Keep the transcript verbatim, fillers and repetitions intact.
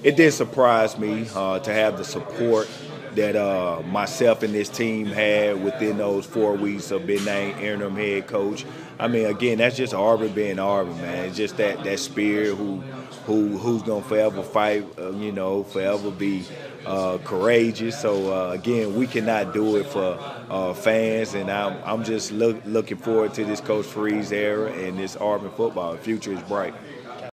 it did surprise me uh, to have the support that uh, myself and this team had within those four weeks of being named interim head coach. I mean, again, that's just Auburn being Auburn, man. It's just that that spirit who who who's gonna forever fight, uh, you know, forever be uh, courageous. So uh, again, we cannot do it for uh, fans, and I'm I'm just look, looking forward to this Coach Freeze era and this Auburn football. The future is bright.